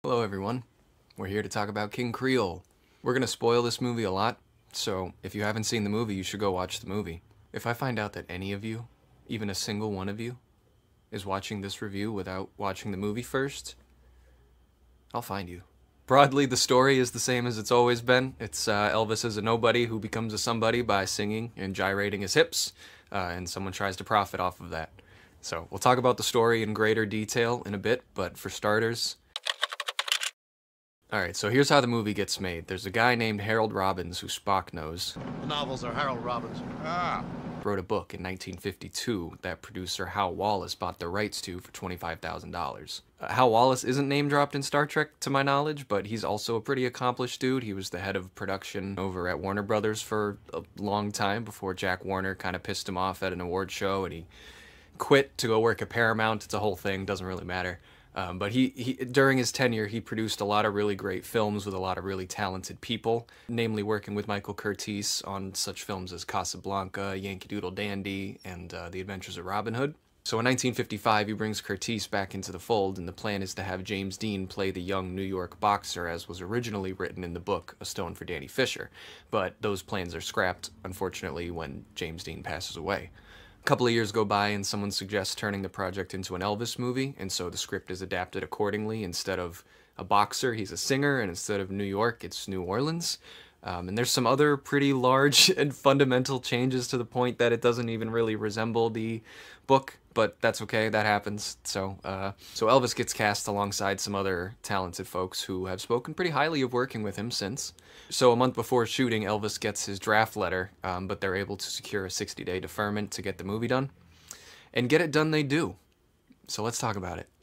Hello everyone, we're here to talk about King Creole. We're gonna spoil this movie a lot, so if you haven't seen the movie, you should go watch the movie. If I find out that any of you, even a single one of you, is watching this review without watching the movie first, I'll find you. Broadly, the story is the same as it's always been. It's Elvis as a nobody who becomes a somebody by singing and gyrating his hips, and someone tries to profit off of that. So we'll talk about the story in greater detail in a bit, but for starters... Alright, so here's how the movie gets made. There's a guy named Harold Robbins who Spock knows. The novels are Harold Robbins. Wrote a book in 1952 that producer Hal Wallace bought the rights to for $25,000. Hal Wallace isn't name dropped in Star Trek to my knowledge, but he's also a pretty accomplished dude. He was the head of production over at Warner Brothers for a long time before Jack Warner kind of pissed him off at an award show and he quit to go work at Paramount. It's a whole thing, doesn't really matter. But he during his tenure, he produced a lot of really great films with a lot of really talented people, namely working with Michael Curtiz on such films as Casablanca, Yankee Doodle Dandy, and The Adventures of Robin Hood. So in 1955, he brings Curtiz back into the fold, and the plan is to have James Dean play the young New York boxer as was originally written in the book A Stone for Danny Fisher. But those plans are scrapped, unfortunately, when James Dean passes away. A couple of years go by and someone suggests turning the project into an Elvis movie, and so the script is adapted accordingly. Instead of a boxer, he's a singer, and instead of New York, it's New Orleans. And there's some other pretty large and fundamental changes to the point that it doesn't even really resemble the book, but that's okay, that happens. So Elvis gets cast alongside some other talented folks who have spoken pretty highly of working with him since. So a month before shooting, Elvis gets his draft letter, but they're able to secure a 60-day deferment to get the movie done. And get it done they do. So let's talk about it.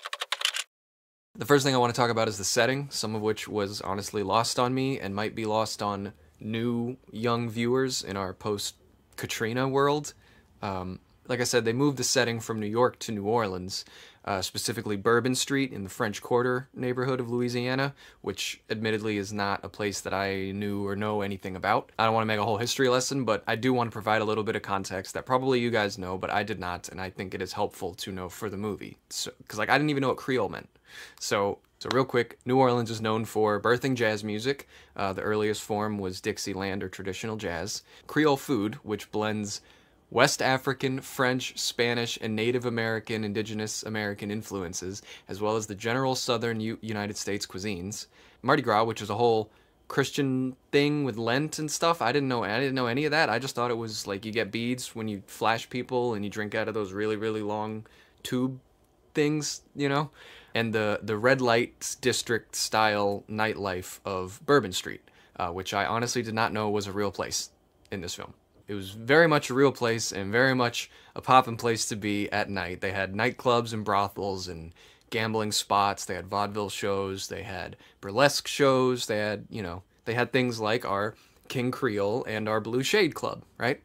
The first thing I want to talk about is the setting, some of which was honestly lost on me and might be lost on new, young viewers in our post-Katrina world. Like I said, they moved the setting from New York to New Orleans, specifically Bourbon Street in the French Quarter neighborhood of Louisiana, which admittedly is not a place that I knew or know anything about. I don't want to make a whole history lesson, but I do want to provide a little bit of context that probably you guys know, but I did not, and I think it is helpful to know for the movie. So, 'cause like I didn't even know what Creole meant. So real quick, New Orleans is known for birthing jazz music. The earliest form was Dixieland or traditional jazz. Creole food, which blends West African, French, Spanish, and Native American, Indigenous American influences, as well as the general southern United States cuisines. Mardi Gras, which is a whole Christian thing with Lent and stuff. I didn't know any of that. I just thought it was like you get beads when you flash people and you drink out of those really, really long tube things, you know? And the red light district style nightlife of Bourbon Street, which I honestly did not know was a real place in this film. It was very much a real place and very much a poppin' place to be at night. They had nightclubs and brothels and gambling spots. They had vaudeville shows. They had burlesque shows. They had, you know, they had things like our King Creole and our Blue Shade Club, right?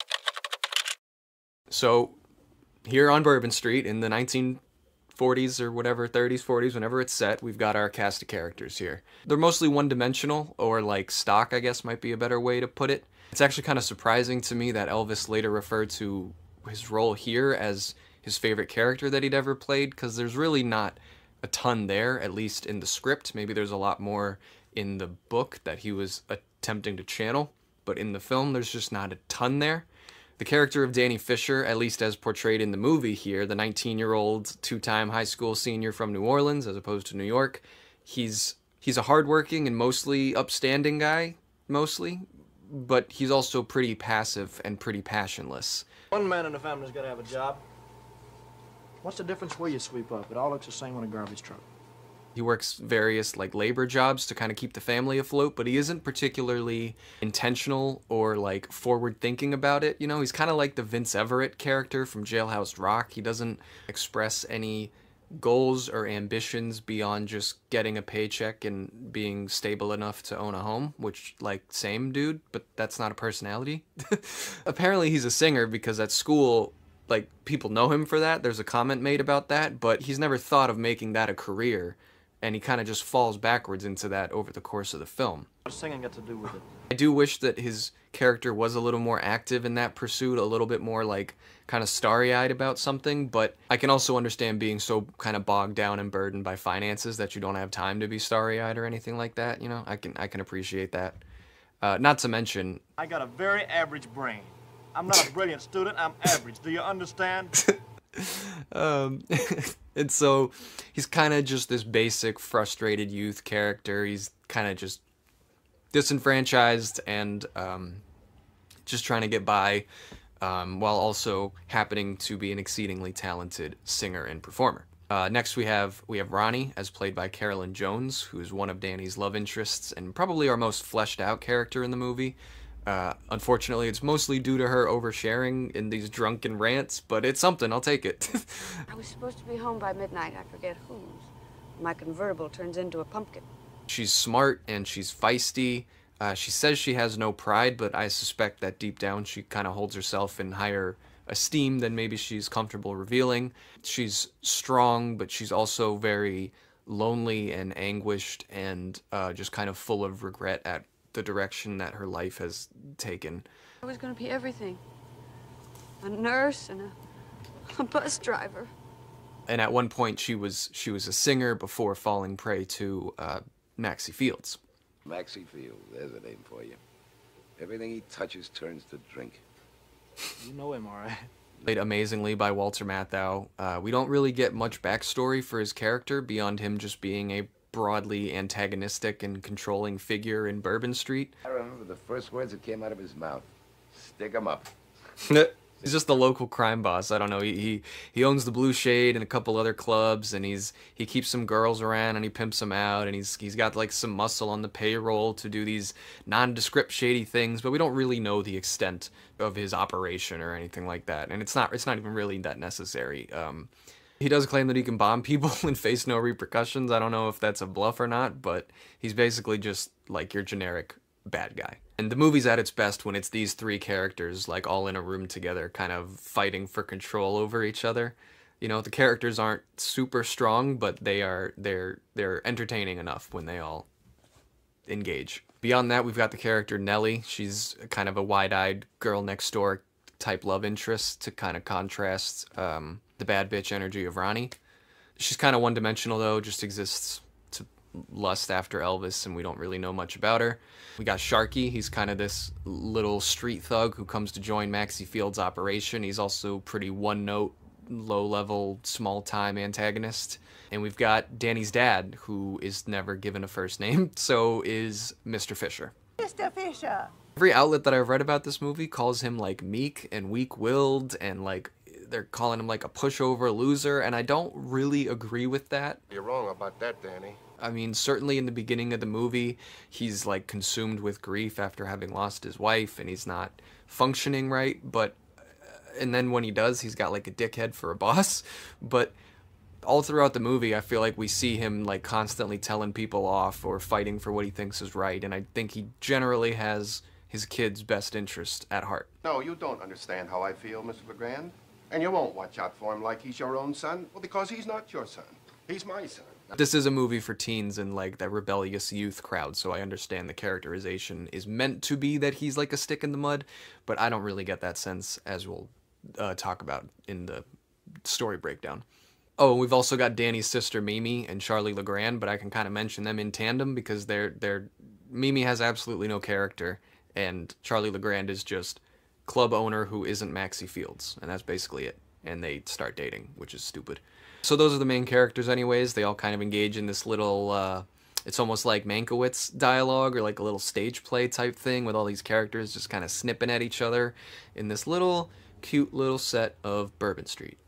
So here on Bourbon Street in the 1940s or whatever, 30s, 40s, whenever it's set, we've got our cast of characters here. They're mostly one-dimensional, or like stock, I guess might be a better way to put it. It's actually kind of surprising to me that Elvis later referred to his role here as his favorite character that he'd ever played, because there's really not a ton there, at least in the script. Maybe there's a lot more in the book that he was attempting to channel, but in the film there's just not a ton there. The character of Danny Fisher, at least as portrayed in the movie here, the 19-year-old two-time high school senior from New Orleans as opposed to New York, he's a hardworking and mostly upstanding guy, mostly, but he's also pretty passive and pretty passionless. One man in the family's got to have a job. What's the difference where you sweep up? It all looks the same on a garbage truck. He works various like labor jobs to kind of keep the family afloat, but he isn't particularly intentional or like forward thinking about it. You know, he's kind of like the Vince Everett character from Jailhouse Rock. He doesn't express any goals or ambitions beyond just getting a paycheck and being stable enough to own a home, which, like, same dude, but that's not a personality. Apparently he's a singer because at school, like, people know him for that. There's a comment made about that, but he's never thought of making that a career. and he kind of just falls backwards into that over the course of the film. What's singing got to do with it? I do wish that his character was a little more active in that pursuit, a little bit more like kind of starry-eyed about something, but I can also understand being so kind of bogged down and burdened by finances that you don't have time to be starry-eyed or anything like that, you know? I can appreciate that. Not to mention... I got a very average brain. I'm not a brilliant student, I'm average. Do you understand? And so he's kind of just this basic frustrated youth character. He's kind of just disenfranchised and just trying to get by, while also happening to be an exceedingly talented singer and performer. Next we have Ronnie, as played by Carolyn Jones, who is one of Danny's love interests and probably our most fleshed out character in the movie. Unfortunately, it's mostly due to her oversharing in these drunken rants, but it's something, I'll take it. I was supposed to be home by midnight, I forget whose. My convertible turns into a pumpkin. She's smart and she's feisty. She says she has no pride, but I suspect that deep down she kind of holds herself in higher esteem than maybe she's comfortable revealing. She's strong, but she's also very lonely and anguished and just kind of full of regret at the direction that her life has taken. I was going to be everything. A nurse and a bus driver. And at one point she was a singer before falling prey to Maxie Fields. Maxie Fields, there's a name for you. Everything he touches turns to drink. You know him, all right. Played amazingly by Walter Matthau. We don't really get much backstory for his character beyond him just being a broadly antagonistic and controlling figure in Bourbon Street. I remember the first words that came out of his mouth. Stick 'em up. He's just the local crime boss. I don't know. He owns the Blue Shade and a couple other clubs, and he keeps some girls around and he pimps them out, and he's got like some muscle on the payroll to do these nondescript shady things, but we don't really know the extent of his operation or anything like that, and it's not even really that necessary. He does claim that he can bomb people and face no repercussions. I don't know if that's a bluff or not, but he's basically just like your generic bad guy. And the movie's at its best when it's these three characters like all in a room together kind of fighting for control over each other. You know, the characters aren't super strong, but they're entertaining enough when they all engage. Beyond that, we've got the character Nellie. She's kind of a wide-eyed girl next door type love interest to kind of contrast the bad bitch energy of Ronnie. She's kind of one-dimensional though, just exists to lust after Elvis, and we don't really know much about her. We got Sharky. He's kind of this little street thug who comes to join Maxie Fields' operation. He's also pretty one-note, low-level, small-time antagonist. And we've got Danny's dad, who is never given a first name, so is Mr. Fisher. Mr. Fisher! Every outlet that I've read about this movie calls him like meek and weak-willed, and like they're calling him like a pushover loser, and I don't really agree with that. You're wrong about that, Danny. I mean, certainly in the beginning of the movie, he's like consumed with grief after having lost his wife, and he's not functioning right, but and then when he does, he's got like a dickhead for a boss. But all throughout the movie, I feel like we see him like constantly telling people off or fighting for what he thinks is right, and I think he generally has his kid's best interest at heart. No, you don't understand how I feel, Mr. LeGrand. And you won't watch out for him like he's your own son. Well, because he's not your son. He's my son. This is a movie for teens and like that rebellious youth crowd, so I understand the characterization is meant to be that he's like a stick in the mud, but I don't really get that sense, as we'll talk about in the story breakdown. Oh, we've also got Danny's sister Mimi and Charlie LeGrand, but I can kind of mention them in tandem because Mimi has absolutely no character, and Charlie LeGrand is just club owner who isn't Maxie Fields, and that's basically it. And they start dating, which is stupid. So those are the main characters anyways. They all kind of engage in this little, it's almost like Mankiewicz dialogue or like a little stage play type thing with all these characters just kind of snipping at each other in this little cute little set of Bourbon Street.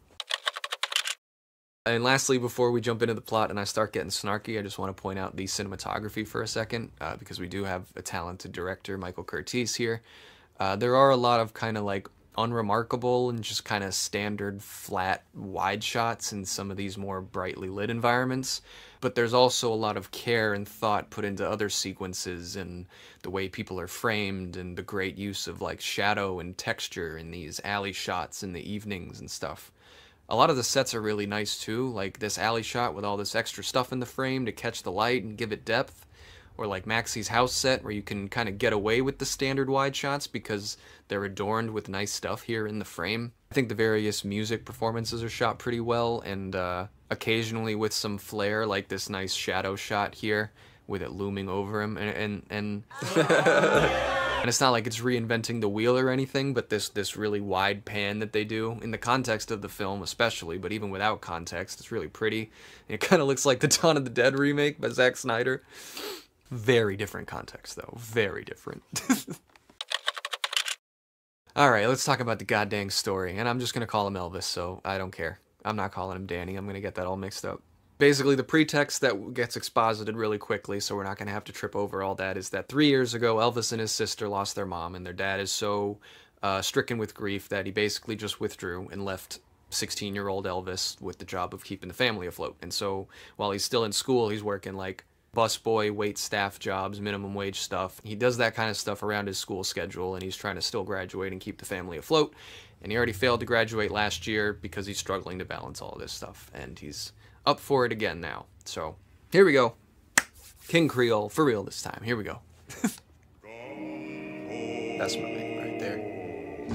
And lastly, before we jump into the plot and I start getting snarky, I just want to point out the cinematography for a second, because we do have a talented director, Michael Curtiz, here. There are a lot of kind of like unremarkable and just kind of standard flat wide shots in some of these more brightly lit environments, but there's also a lot of care and thought put into other sequences and the way people are framed and the great use of like shadow and texture in these alley shots in the evenings and stuff. A lot of the sets are really nice too, like this alley shot with all this extra stuff in the frame to catch the light and give it depth. Or like Maxie's house set, where you can kind of get away with the standard wide shots because they're adorned with nice stuff here in the frame. I think the various music performances are shot pretty well, and occasionally with some flair, like this nice shadow shot here with it looming over him, and and it's not like it's reinventing the wheel or anything, but this really wide pan that they do in the context of the film especially, but even without context, it's really pretty. And it kind of looks like the Dawn of the Dead remake by Zack Snyder. Very different context, though. Very different. Alright, let's talk about the goddamn story. And I'm just gonna call him Elvis, so I don't care. I'm not calling him Danny. I'm gonna get that all mixed up. Basically, the pretext that gets exposited really quickly, so we're not gonna have to trip over all that, is that 3 years ago, Elvis and his sister lost their mom, and their dad is so stricken with grief that he basically just withdrew and left 16-year-old Elvis with the job of keeping the family afloat. And so, while he's still in school, he's working like busboy, wait staff jobs, minimum wage stuff. He does that kind of stuff around his school schedule, and he's trying to still graduate and keep the family afloat. And he already failed to graduate last year because he's struggling to balance all this stuff. And he's up for it again now. So, here we go. King Creole, for real this time. Here we go. That's my thing right there.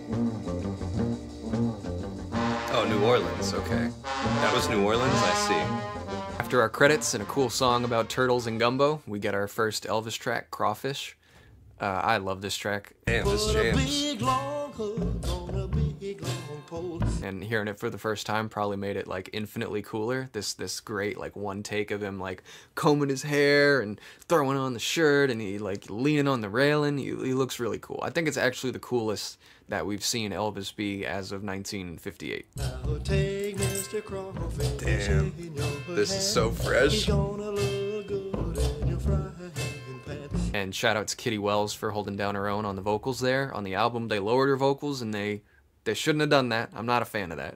Oh, New Orleans, okay. That was New Orleans, I see. After our credits and a cool song about turtles and gumbo, we get our first Elvis track, Crawfish. I love this track. Damn, this jams. And hearing it for the first time probably made it like infinitely cooler. This great like one take of him like combing his hair and throwing on the shirt, and he like leaning on the railing. He looks really cool. I think it's actually the coolest that we've seen Elvis be as of 1958. Damn, this is so fresh. And shout out to Kitty Wells for holding down her own on the vocals there. On the album, they lowered her vocals, and they shouldn't have done that. I'm not a fan of that.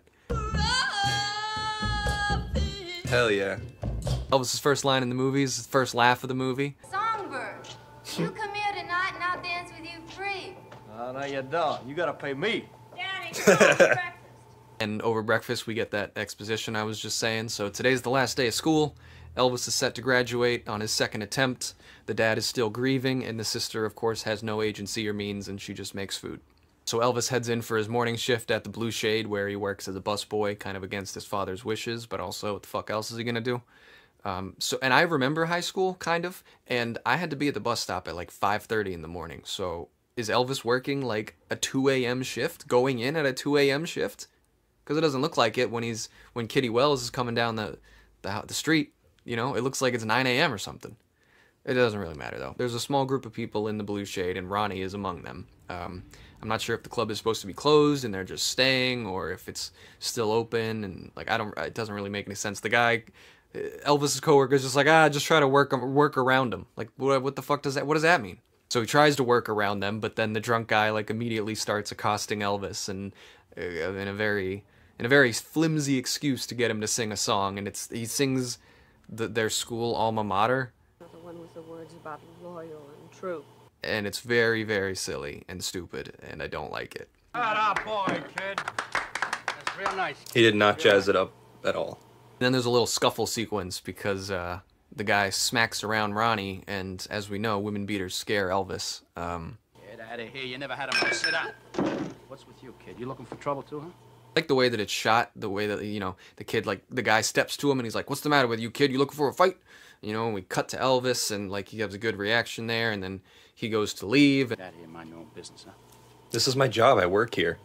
Hell yeah. Elvis's first line in the movie is his first laugh of the movie. Songbird, you come here tonight and I'll dance with you free. No, you don't. You gotta pay me. Danny, come on to breakfast. And over breakfast, we get that exposition I was just saying. So today's the last day of school. Elvis is set to graduate on his second attempt. The dad is still grieving, and the sister, of course, has no agency or means, and she just makes food. So Elvis heads in for his morning shift at the Blue Shade, where he works as a busboy, kind of against his father's wishes, but also what the fuck else is he gonna do? And I remember high school, kind of, and I had to be at the bus stop at like 5:30 in the morning. So is Elvis working like a 2 a.m. shift, going in at a 2 a.m. shift? Because it doesn't look like it when Kitty Wells is coming down the street. You know, it looks like it's 9 a.m. or something. It doesn't really matter, though. There's a small group of people in the Blue Shade, and Ronnie is among them. I'm not sure if the club is supposed to be closed and they're just staying, or if it's still open, and, like, it doesn't really make any sense. The guy, Elvis's coworker, is just like, just try to work around him. Like, what the fuck what does that mean? So he tries to work around them, but then the drunk guy, like, immediately starts accosting Elvis, and in a very flimsy excuse to get him to sing a song, and he sings their school alma mater. The one with the words about loyal and true. And it's very, very silly and stupid, and I don't like it. That boy, kid. That's real nice. He did not jazz it up at all. Then there's a little scuffle sequence because the guy smacks around Ronnie, and as we know, women beaters scare Elvis. Get out of here. You never had a man sit down. What's with you, kid? You looking for trouble, too, huh? I like the way that it's shot, the way that, you know, the kid, like, the guy steps to him and he's like, "What's the matter with you, kid? You looking for a fight?" You know, and we cut to Elvis, and, like, he has a good reaction there, and then he goes to leave. Get out of here, mind your own business, huh? This is my job. I work here.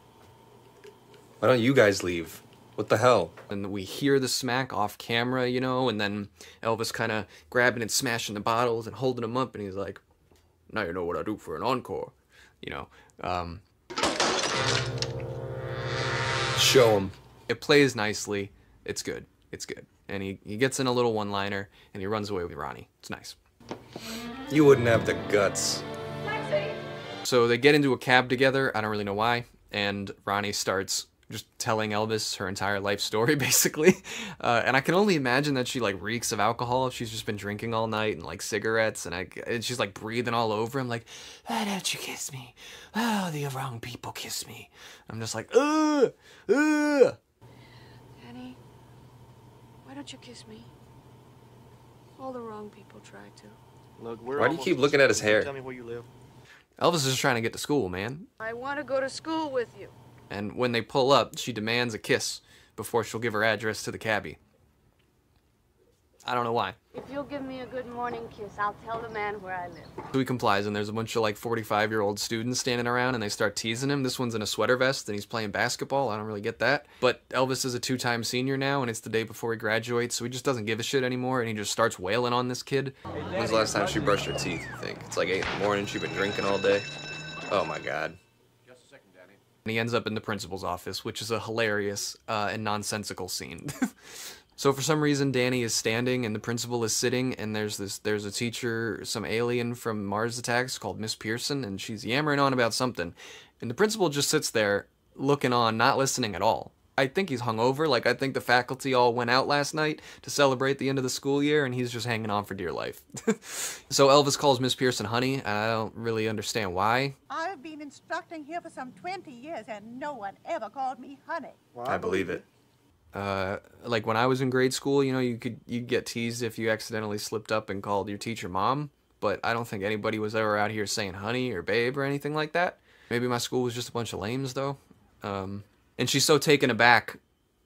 Why don't you guys leave? What the hell? And we hear the smack off camera, you know, and then Elvis kind of grabbing and smashing the bottles and holding them up, and he's like, "Now you know what I do for an encore." You know, show him. It plays nicely. It's good. It's good. And he gets in a little one-liner, and he runs away with Ronnie. It's nice. You wouldn't have the guts. Taxi! So they get into a cab together. I don't really know why. And Ronnie starts just telling Elvis her entire life story, basically. And I can only imagine that she, like, reeks of alcohol if she's just been drinking all night, and, like, cigarettes, and she's, like, breathing all over him, like, "Why don't you kiss me? Oh, the wrong people kiss me." I'm just like, ugh, ugh. Why don't you kiss me? All the wrong people try to. Look, we're Why do you almost keep at looking at his school. hair? Tell me where you live. Elvis is just trying to get to school, man. I want to go to school with you. And when they pull up, she demands a kiss before she'll give her address to the cabbie. I don't know why. If you'll give me a good morning kiss, I'll tell the man where I live. So he complies, and there's a bunch of like 45-year-old students standing around, and they start teasing him. This one's in a sweater vest, and he's playing basketball. I don't really get that. But Elvis is a 2-time senior now, and it's the day before he graduates, so he just doesn't give a shit anymore, and he just starts wailing on this kid. When's the last time she brushed her teeth, you think? It's like 8 in the morning, she's been drinking all day. Oh my God. Just a second, Danny. And he ends up in the principal's office, which is a hilarious and nonsensical scene. So for some reason, Danny is standing and the principal is sitting, and there's a teacher, some alien from Mars Attacks called Miss Pearson, and she's yammering on about something. And the principal just sits there looking on, not listening at all. I think he's hungover. Like, I think the faculty all went out last night to celebrate the end of the school year, and he's just hanging on for dear life. So Elvis calls Miss Pearson honey, and I don't really understand why. I've been instructing here for some 20 years, and no one ever called me honey. Well, I believe it. Like when I was in grade school, you know, you'd get teased if you accidentally slipped up and called your teacher mom, but I don't think anybody was ever out here saying honey or babe or anything like that. Maybe my school was just a bunch of lames though. And she's so taken aback.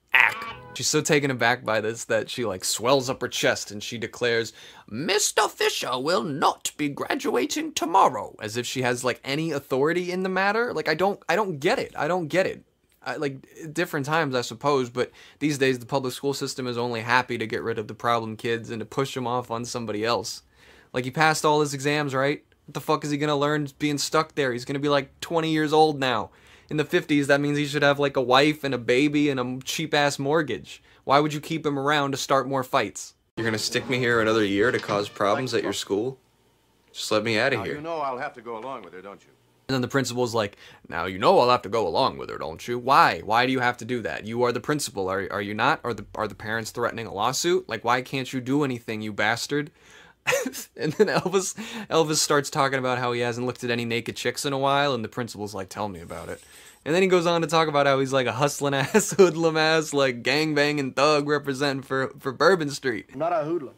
She's so taken aback by this that she like swells up her chest and she declares, "Mr. Fisher will not be graduating tomorrow," as if she has like any authority in the matter. Like I don't get it. I don't get it. Like, different times, I suppose, but these days the public school system is only happy to get rid of the problem kids and to push them off on somebody else. Like, he passed all his exams, right? What the fuck is he gonna learn being stuck there? He's gonna be like 20 years old now. In the 50s, that means he should have like a wife and a baby and a cheap-ass mortgage. Why would you keep him around to start more fights? You're gonna stick me here another year to cause problems at your school? Just let me out of Now, here. you know I'll have to go along with her, don't you? And then the principal's like, "Now you know I'll have to go along with her, don't you? Why? Why do you have to do that? You are the principal, are you not? Are the parents threatening a lawsuit? Like, why can't you do anything, you bastard?" And then Elvis starts talking about how he hasn't looked at any naked chicks in a while, and the principal's like, "Tell me about it." And then he goes on to talk about how he's like a hustling ass, hoodlum ass, like gangbanging thug representing for Bourbon Street. I'm not a hoodlum.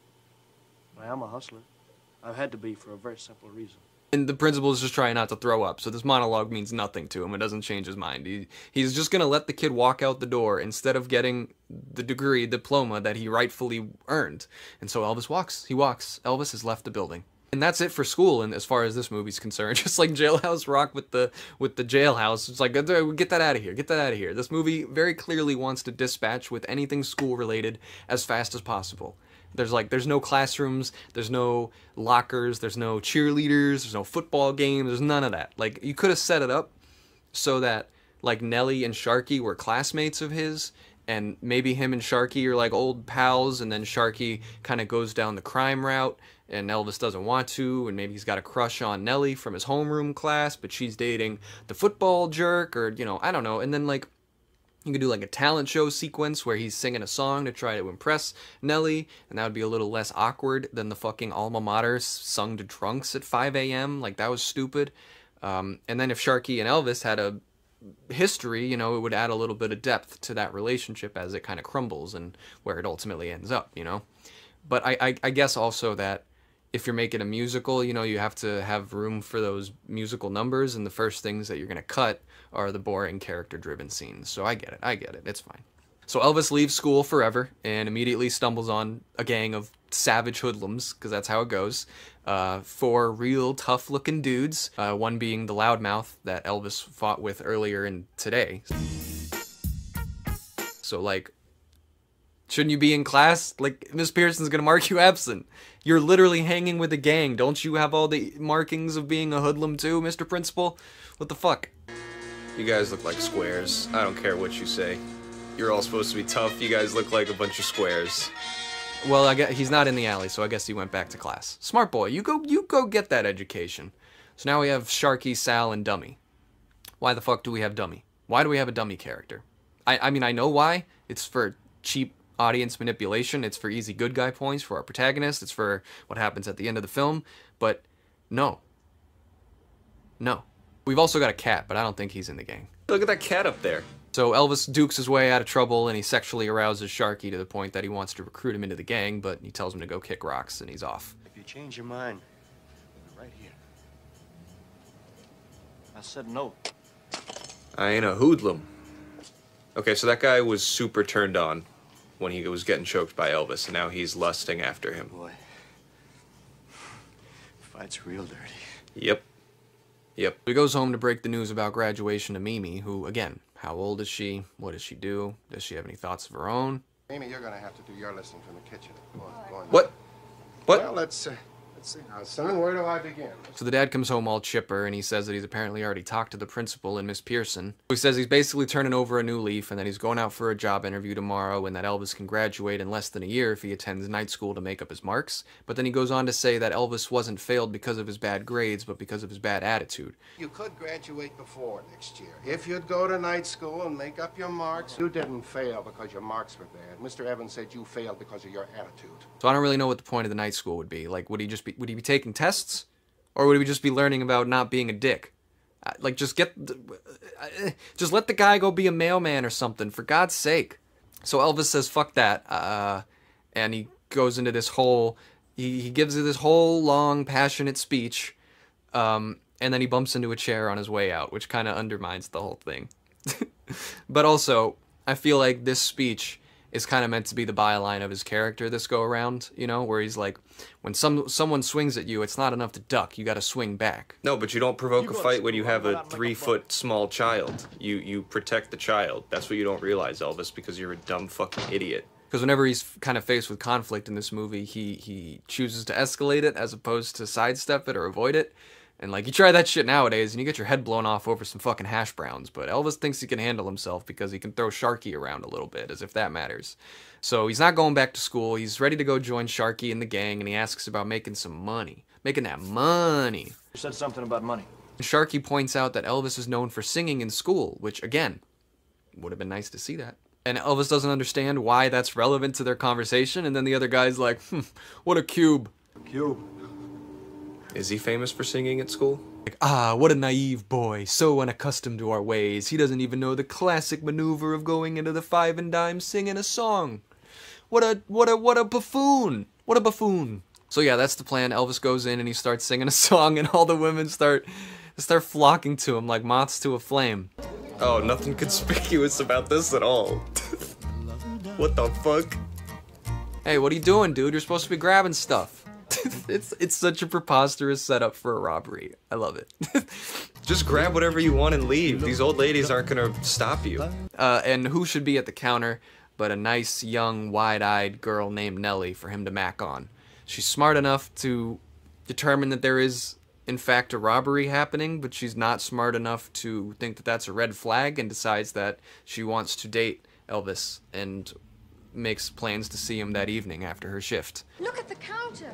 I am a hustler. I've had to be for a very simple reason. And the principal is just trying not to throw up, so this monologue means nothing to him. It doesn't change his mind. He's just going to let the kid walk out the door instead of getting the diploma that he rightfully earned. And so Elvis walks. He walks. Elvis has left the building. And that's it for school, and as far as this movie's concerned, just like Jailhouse Rock with the jailhouse, it's like, get that out of here, get that out of here. This movie very clearly wants to dispatch with anything school-related as fast as possible. There's no classrooms, there's no lockers, there's no cheerleaders, there's no football games, there's none of that. Like, you could have set it up so that, like, Nelly and Sharky were classmates of his, and maybe him and Sharky are, like, old pals, and then Sharky kind of goes down the crime route, and Elvis doesn't want to, and maybe he's got a crush on Nelly from his homeroom class, but she's dating the football jerk, or, you know, I don't know, and then, like, you could do like a talent show sequence where he's singing a song to try to impress Nelly, and that would be a little less awkward than the fucking alma mater sung to drunks at 5 a.m. Like, that was stupid. And then if Sharky and Elvis had a history, you know, it would add a little bit of depth to that relationship as it kind of crumbles and where it ultimately ends up, you know. But I guess also that if you're making a musical, you know, you have to have room for those musical numbers, and the first things that you're going to cut are the boring character-driven scenes. So I get it, it's fine. So Elvis leaves school forever and immediately stumbles on a gang of savage hoodlums, because that's how it goes. 4 real tough-looking dudes, one being the loudmouth that Elvis fought with earlier in today. So, like, shouldn't you be in class? Like, Miss Pearson's gonna mark you absent. You're literally hanging with a gang. Don't you have all the markings of being a hoodlum too, Mr. Principal? What the fuck? You guys look like squares. I don't care what you say. You're all supposed to be tough. You guys look like a bunch of squares. Well, I guess he's not in the alley, so I guess he went back to class. Smart boy. You go get that education. So now we have Sharky, Sal, and Dummy. Why the fuck do we have Dummy? Why do we have a dummy character? I mean, I know why. It's for cheap audience manipulation. It's for easy good guy points for our protagonist. It's for what happens at the end of the film. But no. No. We've also got a cat, but I don't think he's in the gang. Look at that cat up there. So Elvis dukes his way out of trouble, and he sexually arouses Sharky to the point that he wants to recruit him into the gang, but he tells him to go kick rocks, and he's off. If you change your mind, right here. I said no. I ain't a hoodlum. Okay, so that guy was super turned on when he was getting choked by Elvis, and now he's lusting after him. Boy, fight's real dirty. Yep. Yep. He goes home to break the news about graduation to Mimi, who, again, how old is she? What does she do? Does she have any thoughts of her own? Amy, you're gonna have to do your listening from the kitchen. Go on, go on. What? What? Well, let's see now, son. Where do I begin? So the dad comes home all chipper, and he says that he's apparently already talked to the principal and Miss Pearson. He says he's basically turning over a new leaf, and that he's going out for a job interview tomorrow, and that Elvis can graduate in less than a year if he attends night school to make up his marks. But then he goes on to say that Elvis wasn't failed because of his bad grades, but because of his bad attitude. You could graduate before next year. If you'd go to night school and make up your marks. You didn't fail because your marks were bad. Mr. Evans said you failed because of your attitude. So I don't really know what the point of the night school would be. Like, would he be taking tests? Or would he just be learning about not being a dick? Like, just let the guy go be a mailman or something, for God's sake. So Elvis says, fuck that, and he goes into this whole, he gives this whole long, passionate speech, and then he bumps into a chair on his way out, which kind of undermines the whole thing. But also, I feel like this speech is kind of meant to be the byline of his character this go around, you know, where he's like, when someone swings at you, it's not enough to duck, you gotta swing back. No, but you don't provoke a fight when you have a 3-foot small child. You protect the child. That's what you don't realize, Elvis, because you're a dumb fucking idiot. Because whenever he's kind of faced with conflict in this movie, he chooses to escalate it as opposed to sidestep it or avoid it. And, like, you try that shit nowadays and you get your head blown off over some fucking hash browns. But Elvis thinks he can handle himself because he can throw Sharky around a little bit, as if that matters. So he's not going back to school. He's ready to go join Sharky and the gang, and he asks about making some money. Making that money. You said something about money. Sharky points out that Elvis is known for singing in school, which, again, would have been nice to see that. And Elvis doesn't understand why that's relevant to their conversation, and then the other guy's like, what a cube. Cube. Is he famous for singing at school? Like, ah, what a naive boy, so unaccustomed to our ways. He doesn't even know the classic maneuver of going into the 5 and dime singing a song. What a buffoon. What a buffoon. So yeah, that's the plan. Elvis goes in and he starts singing a song, and all the women start flocking to him like moths to a flame. Oh, nothing conspicuous about this at all. What the fuck? Hey, what are you doing, dude? You're supposed to be grabbing stuff. It's such a preposterous setup for a robbery. I love it. Just grab whatever you want and leave. These old ladies aren't gonna stop you. And who should be at the counter but a nice, young, wide-eyed girl named Nellie for him to mac on. She's smart enough to determine that there is, in fact, a robbery happening, but she's not smart enough to think that that's a red flag, and decides that she wants to date Elvis and makes plans to see him that evening after her shift. Look at the counter.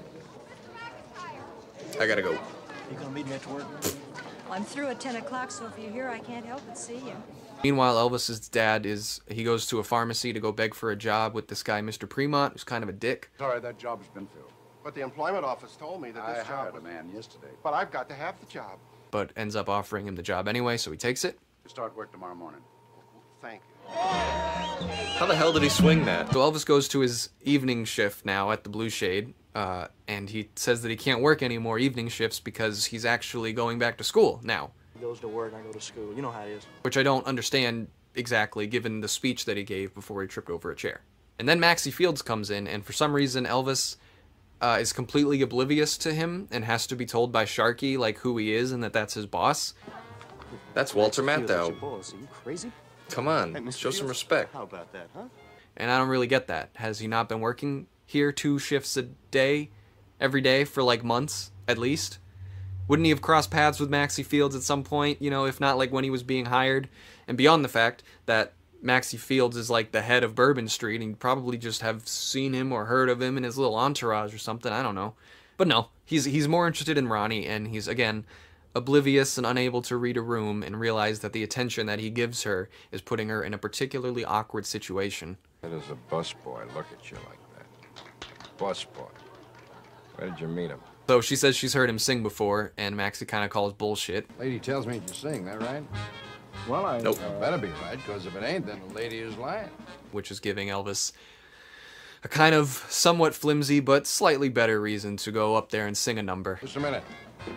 I gotta go. You gonna meet me at work? Well, I'm through at 10 o'clock, so if you're here, I can't help but see you. Meanwhile, Elvis's dad he goes to a pharmacy to go beg for a job with this guy, Mr. Premont, who's kind of a dick. Sorry, that job's been filled. But the employment office told me that this I hired job a man yesterday. But I've got to have the job. But ends up offering him the job anyway, so he takes it. You start work tomorrow morning. Thank you. How the hell did he swing that? So Elvis goes to his evening shift now at the Blue Shade, and he says that he can't work any more evening shifts because he's actually going back to school now. He goes to work, I go to school. You know how it is. Which I don't understand exactly, given the speech that he gave before he tripped over a chair. And then Maxie Fields comes in, and for some reason Elvis is completely oblivious to him and has to be told by Sharky, like, who he is and that that's his boss. That's Walter Matthau. Are you crazy? Come on, Hey, Mr. show some Fields, respect. How about that, huh? And I don't really get that. Has he not been working here 2 shifts a day, every day, for like months, at least? Wouldn't he have crossed paths with Maxie Fields at some point, you know, if not like when he was being hired? And beyond the fact that Maxie Fields is like the head of Bourbon Street, and you'd probably just have seen him or heard of him in his little entourage or something, I don't know. But no, he's more interested in Ronnie, and he's, again, oblivious and unable to read a room and realize that the attention that he gives her is putting her in a particularly awkward situation. How does a busboy look at you like that? Busboy. Where did you meet him? So she says she's heard him sing before, and Maxie kind of calls bullshit. Lady tells me you sing, that right? Well, I... Nope. Better be right, because if it ain't, then the lady is lying. Which is giving Elvis a kind of somewhat flimsy but slightly better reason to go up there and sing a number. Just a minute.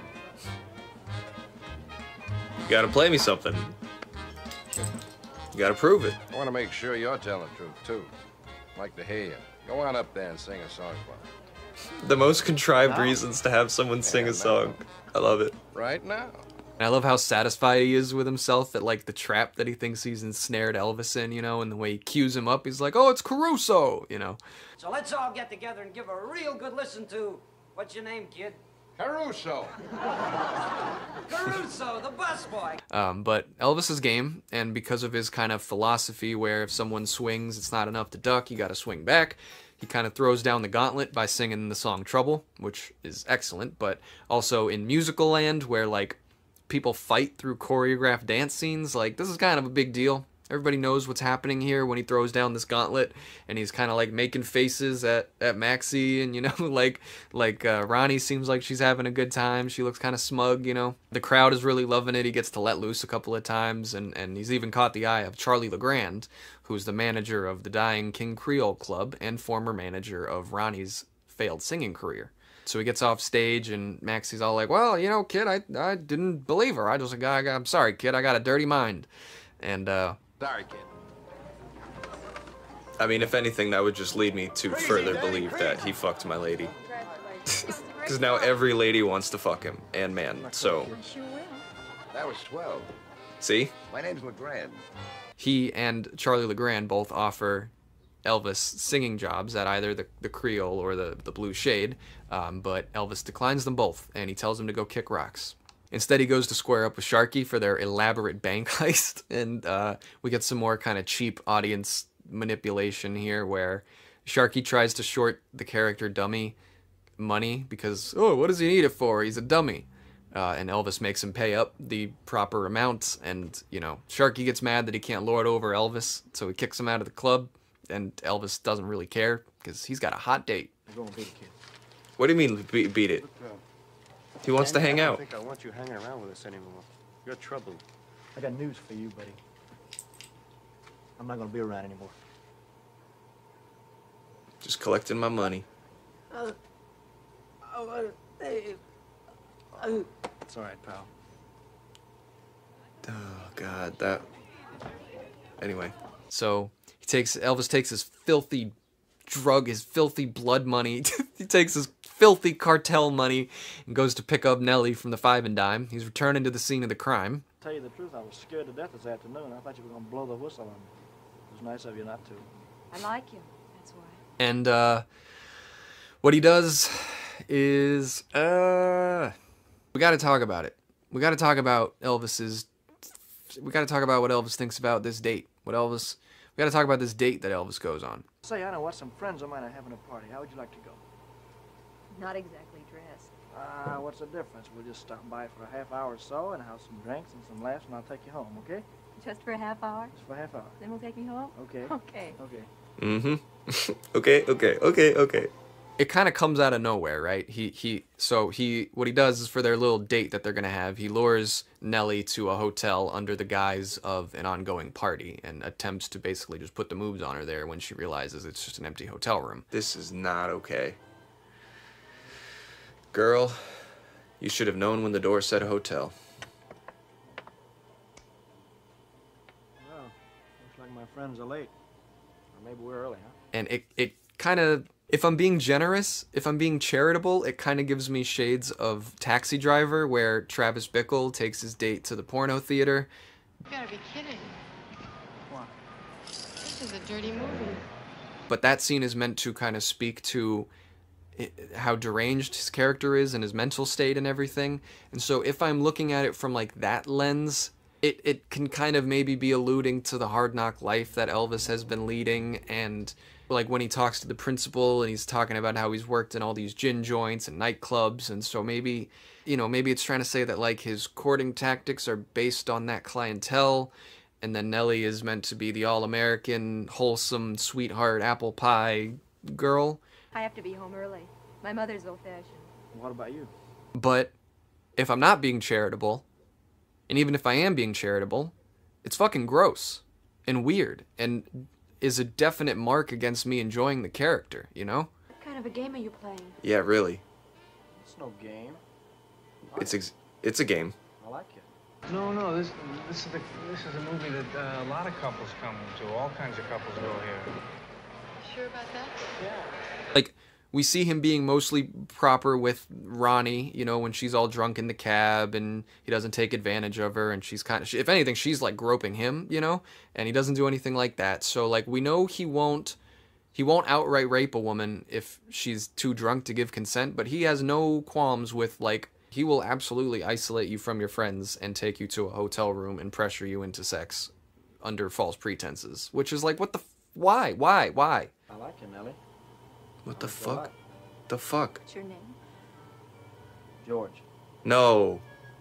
You gotta play me something. You gotta prove it. I want to make sure you're telling the truth, too. I'd like to hear you. Go on up there and sing a song for me. The most contrived reasons to have someone sing a song. I love it. Right now. And I love how satisfied he is with himself at, like, the trap that he thinks he's ensnared Elvis in, you know, and the way he cues him up, he's like, oh, it's Caruso, you know. So let's all get together and give a real good listen to, what's your name, kid? Caruso. Caruso, the busboy. But Elvis's game, and because of his kind of philosophy where if someone swings, it's not enough to duck, you gotta swing back, he kind of throws down the gauntlet by singing the song Trouble, which is excellent, but also in musical land where, like, people fight through choreographed dance scenes, like, this is kind of a big deal. Everybody knows what's happening here when he throws down this gauntlet, and he's kind of like making faces at Maxie, and you know, like Ronnie seems like she's having a good time. She looks kind of smug, you know. The crowd is really loving it. He gets to let loose a couple of times, and he's even caught the eye of Charlie LeGrand, who's the manager of the dying King Creole Club and former manager of Ronnie's failed singing career. So he gets off stage, and Maxie's all like, well, you know, kid, I didn't believe her. I'm sorry, kid, I got a dirty mind. And, Sorry, kid. I mean, if anything, that would just lead me to further believe that he fucked my lady. Because now every lady wants to fuck him, and man, so... That was swell. See? My name's LeGrand. He and Charlie LeGrand both offer Elvis singing jobs at either the Creole or the Blue Shade, but Elvis declines them both, and he tells him to go kick rocks. Instead, he goes to square up with Sharky for their elaborate bank heist, and we get some more kind of cheap audience manipulation here, where Sharky tries to short the character Dummy money because, oh, what does he need it for? He's a dummy. And Elvis makes him pay up the proper amount, and, you know, Sharky gets mad that he can't lord over Elvis, so he kicks him out of the club, and Elvis doesn't really care because he's got a hot date. Go and beat it, kid. What do you mean, beat it? He wants to hang I out. don't think I want you hanging around with us anymore. You're trouble. I got news for you, buddy. I'm not gonna be around anymore. Just collecting my money. It's all right, pal. Oh, God, that... Anyway. So, Elvis takes his filthy drug, his filthy blood money. He takes his filthy cartel money and goes to pick up Nellie from the Five and Dime. He's returning to the scene of the crime. To tell you the truth, I was scared to death this afternoon. I thought you were gonna blow the whistle on me. It was nice of you not to. I like you, that's why. And, what he does is, we gotta talk about it. We gotta talk about what Elvis thinks about this date. We gotta talk about this date that Elvis goes on. Say, I know what, some friends of mine are having a party. How would you like to go? Not exactly dressed. What's the difference? We'll just stop by for a half hour or so and have some drinks and some laughs, and I'll take you home, okay? Just for a half hour? Just for a half hour. Then we'll take me home? Okay. Okay. Okay. Mm-hmm. Okay. It kind of comes out of nowhere, right? What he does is for their little date that they're gonna have, he lures Nellie to a hotel under the guise of an ongoing party and attempts to basically just put the moves on her there when she realizes it's just an empty hotel room. This is not okay. Girl, you should have known when the door said hotel. Well, looks like my friends are late. Or maybe we're early, huh? And it kind of, if I'm being generous, if I'm being charitable, it kind of gives me shades of Taxi Driver, where Travis Bickle takes his date to the porno theater. You gotta be kidding. What? This is a dirty movie. But that scene is meant to kind of speak to how deranged his character is and his mental state and everything. And so if I'm looking at it from like that lens, it can kind of maybe be alluding to the hard knock life that Elvis has been leading, and like when he talks to the principal and he's talking about how he's worked in all these gin joints and nightclubs, and so maybe, you know, maybe it's trying to say that like his courting tactics are based on that clientele, and then Nellie is meant to be the all-American, wholesome, sweetheart, apple pie girl. I have to be home early. My mother's old-fashioned. What about you? But if I'm not being charitable, and even if I am being charitable, It's fucking gross and weird and is a definite mark against me enjoying the character, you know? What kind of a game are you playing? Yeah, really. It's no game. It's a game. I like it. No, this is a movie that a lot of couples come to. All kinds of couples go here. Sure about that? Yeah. Like, we see him being mostly proper with Ronnie, you know, when she's all drunk in the cab and he doesn't take advantage of her, and she's kind of, if anything, she's like groping him, you know, and he doesn't do anything like that. So like, we know he won't outright rape a woman if she's too drunk to give consent, but he has no qualms with, like, he will absolutely isolate you from your friends and take you to a hotel room and pressure you into sex under false pretenses, which is like, what the, why? I like you, Nellie. What the fuck? The fuck? What's your name? George. No.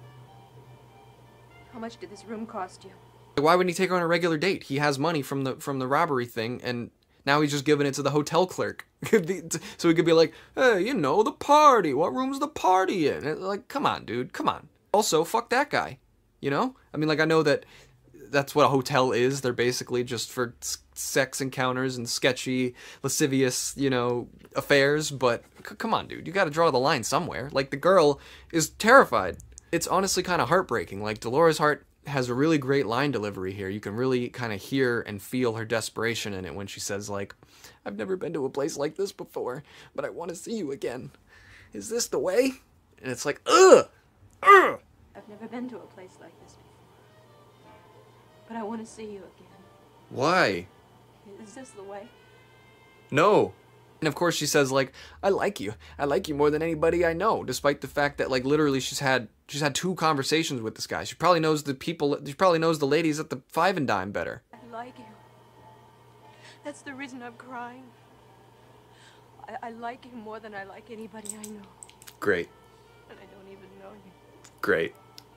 How much did this room cost you? Why wouldn't he take her on a regular date? He has money from the robbery thing, and now he's just giving it to the hotel clerk. So he could be like, hey, you know, the party. What room's the party in? And like, come on, dude. Come on. Also, fuck that guy. You know? I mean, like, I know that that's what a hotel is. They're basically just for sex encounters and sketchy, lascivious, you know, affairs. But come on, dude. You got to draw the line somewhere. Like, the girl is terrified. It's honestly kind of heartbreaking. Like, Dolores Hart has a really great line delivery here. You can really kind of hear and feel her desperation in it when she says, like, I've never been to a place like this before, but I want to see you again. Is this the way? And it's like, ugh! Ugh! I've never been to a place like this before, but I want to see you again. Why? Is this the way? No. And of course she says, like, I like you. I like you more than anybody I know, despite the fact that, like, literally she's had 2 conversations with this guy. She probably knows the people, she probably knows the ladies at the Five and Dime better. I like you. That's the reason I'm crying. I like you more than I like anybody I know. Great. And I don't even know you. Great.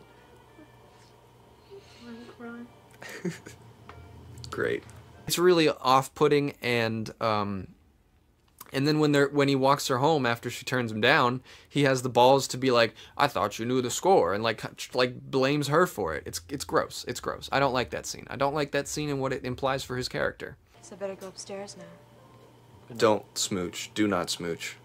I'm crying. Great. It's really off-putting, and then when he walks her home after she turns him down, he has the balls to be like, I thought you knew the score, and like blames her for it. It's gross. It's gross. I don't like that scene. I don't like that scene and what it implies for his character. So I better go upstairs now. Don't smooch. Do not smooch.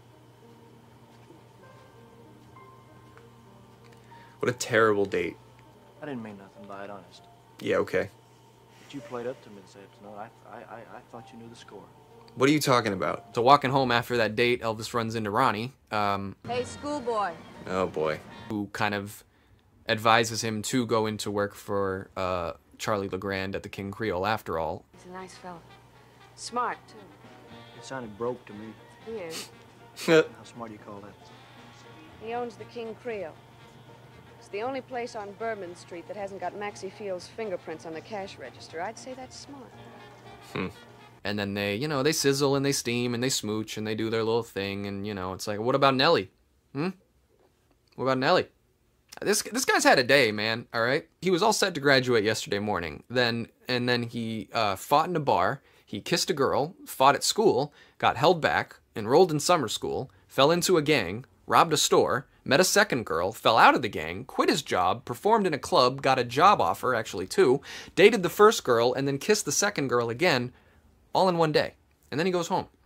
What a terrible date. I didn't mean nothing by it, honest. Yeah, okay. But you played up to me this afternoon. I thought you knew the score. What are you talking about? So walking home after that date, Elvis runs into Ronnie. Hey, schoolboy. Oh boy. Who kind of advises him to go into work for Charlie LeGrand at the King Creole after all. He's a nice fella. Smart, too. It sounded broke to me. He is. How smart do you call that? He owns the King Creole. It's the only place on Bourbon Street that hasn't got Maxie Field's fingerprints on the cash register. I'd say that's smart. And then they, you know, they sizzle and they steam and they smooch and they do their little thing, and, you know, it's like, what about Nellie? What about Nellie? This guy's had a day, man, all right? He was all set to graduate yesterday morning. And then he fought in a bar, he kissed a girl, fought at school, got held back, enrolled in summer school, fell into a gang, robbed a store, met a second girl, fell out of the gang, quit his job, performed in a club, got a job offer, actually 2, dated the first girl, and then kissed the second girl again, all in one day. And then he goes home.